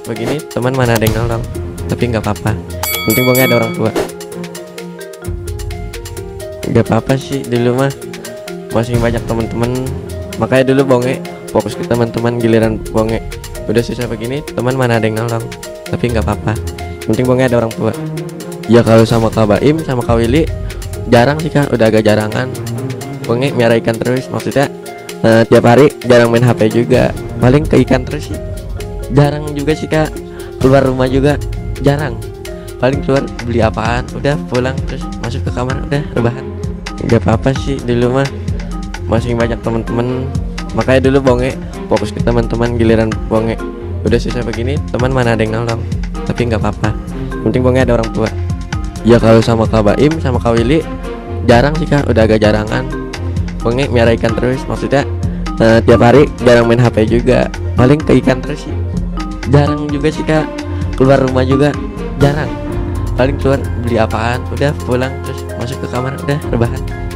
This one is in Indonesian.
begini teman mana ada yang nolong, tapi nggak apa-apa, penting bonge ada orang tua. Nggak apa-apa sih, dulu mah masih banyak teman-teman, makanya dulu bonge fokus ke teman-teman. Giliran bonge udah susah begini, teman mana ada yang nolong, tapi nggak apa-apa, penting bonge ada orang tua. Ya kalau sama Kak Baim sama Kak Willy jarang sih Kak, udah agak jarangan. Bonge miara ikan terus, maksudnya tiap hari jarang main HP juga, paling ke ikan terus sih. Jarang juga sih Kak, keluar rumah juga jarang, paling keluar beli apaan udah pulang terus masuk ke kamar udah rebahan. Gak apa-apa sih, dulu mah masih banyak teman-teman, makanya dulu bonge fokus ke teman-teman. Giliran bonge udah susah begini, teman mana ada yang nolong, tapi nggak apa-apa, penting bonge ada orang tua. Ya kalau sama Kak Baim sama Kak Willy jarang sih Kak, udah agak jarangan. Bonge miara ikan terus, maksudnya tiap hari jarang main HP juga, paling ke ikan terus sih. Jarang juga sih Kak, keluar rumah juga jarang, paling keluar beli apaan udah pulang terus masuk ke kamar udah rebahan.